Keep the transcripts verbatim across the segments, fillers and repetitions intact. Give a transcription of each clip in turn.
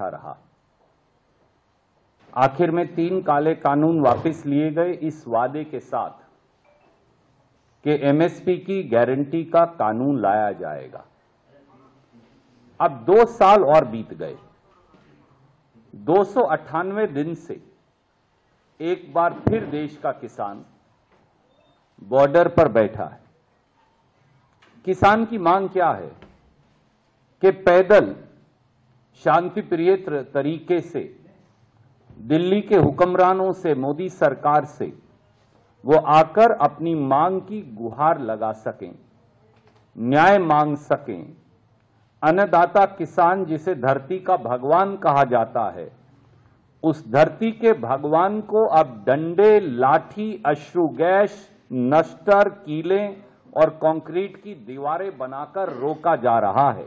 अच्छा रहा। आखिर में तीन काले कानून वापस लिए गए इस वादे के साथ कि एमएसपी की गारंटी का कानून लाया जाएगा। अब दो साल और बीत गए। दो सौ अट्ठानवे दिन से एक बार फिर देश का किसान बॉर्डर पर बैठा है। किसान की मांग क्या है कि पैदल शांतिप्रिय तरीके से दिल्ली के हुक्मरानों से, मोदी सरकार से वो आकर अपनी मांग की गुहार लगा सकें, न्याय मांग सकें। अन्नदाता किसान, जिसे धरती का भगवान कहा जाता है, उस धरती के भगवान को अब डंडे, लाठी, अश्रु गैस, नश्तर, कीलें और कंक्रीट की दीवारें बनाकर रोका जा रहा है।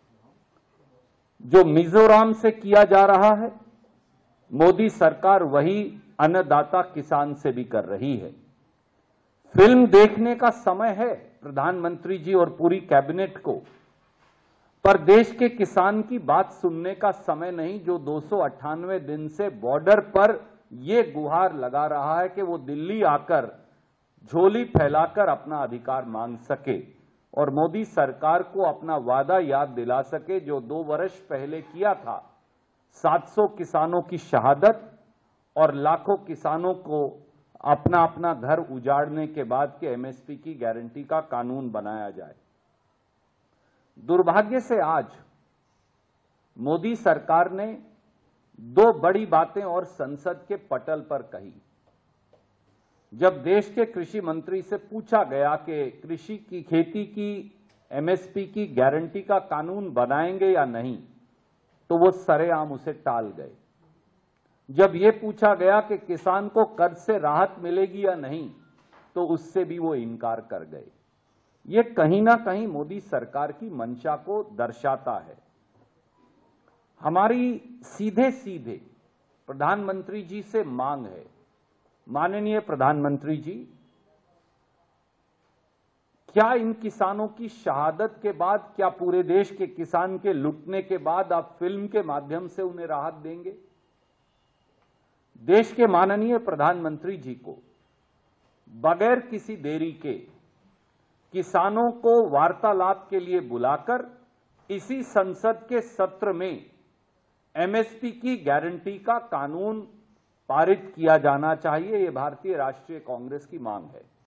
जो मिजोरम से किया जा रहा है, मोदी सरकार वही अन्नदाता किसान से भी कर रही है। फिल्म देखने का समय है प्रधानमंत्री जी और पूरी कैबिनेट को, पर देश के किसान की बात सुनने का समय नहीं, जो दो सौ अट्ठानवे दिन से बॉर्डर पर यह गुहार लगा रहा है कि वो दिल्ली आकर झोली फैलाकर अपना अधिकार मांग सके और मोदी सरकार को अपना वादा याद दिला सके जो दो वर्ष पहले किया था। सात सौ किसानों की शहादत और लाखों किसानों को अपना अपना घर उजाड़ने के बाद के एमएसपी की गारंटी का कानून बनाया जाए। दुर्भाग्य से आज मोदी सरकार ने दो बड़ी बातें और संसद के पटल पर कही। जब देश के कृषि मंत्री से पूछा गया कि कृषि की खेती की एमएसपी की गारंटी का कानून बनाएंगे या नहीं, तो वो सरेआम उसे टाल गए। जब ये पूछा गया कि किसान को कर्ज से राहत मिलेगी या नहीं, तो उससे भी वो इनकार कर गए। ये कहीं ना कहीं मोदी सरकार की मंशा को दर्शाता है। हमारी सीधे सीधे प्रधानमंत्री जी से मांग है, माननीय प्रधानमंत्री जी, क्या इन किसानों की शहादत के बाद, क्या पूरे देश के किसान के लुटने के बाद आप फिल्म के माध्यम से उन्हें राहत देंगे? देश के माननीय प्रधानमंत्री जी को बगैर किसी देरी के किसानों को वार्तालाप के लिए बुलाकर इसी संसद के सत्र में एमएसपी की गारंटी का कानून पारित किया जाना चाहिए। यह भारतीय राष्ट्रीय कांग्रेस की मांग है।